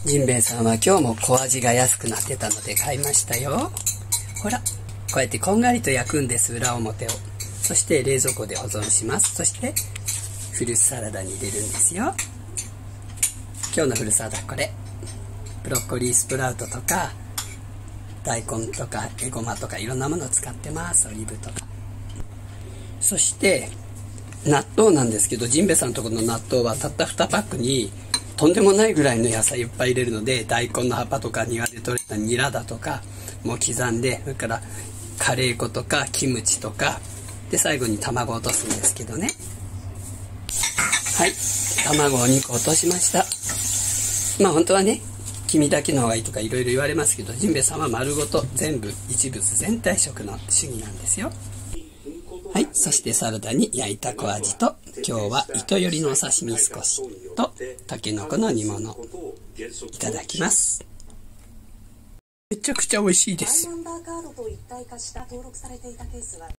ジンベエさんは今日も小アジが安くなってたので買いましたよ。ほら、こうやってこんがりと焼くんです、裏表を。そして冷蔵庫で保存します。そしてフルーツサラダに入れるんですよ。今日のフルサラダこれ。ブロッコリースプラウトとか大根とかエゴマとかいろんなものを使ってます。オリーブとか。そして納豆なんですけど、ジンベエさんのところの納豆はたった2パックにとんでもないぐらいの野菜いっぱい入れるので、大根の葉っぱとか庭で採れたニラだとかもう刻んで、それからカレー粉とかキムチとかで、最後に卵を落とすんですけどね。はい、卵を2個落としました。まあ本当はね、黄身だけの方がいいとかいろいろ言われますけど、ジンベエさんは丸ごと全部一物全体食の主義なんですよ。はい、そしてサラダに焼いた小アジと、今日は糸よりのお刺身少しとたけのこの煮物、いただきます。めちゃくちゃ美味しいです。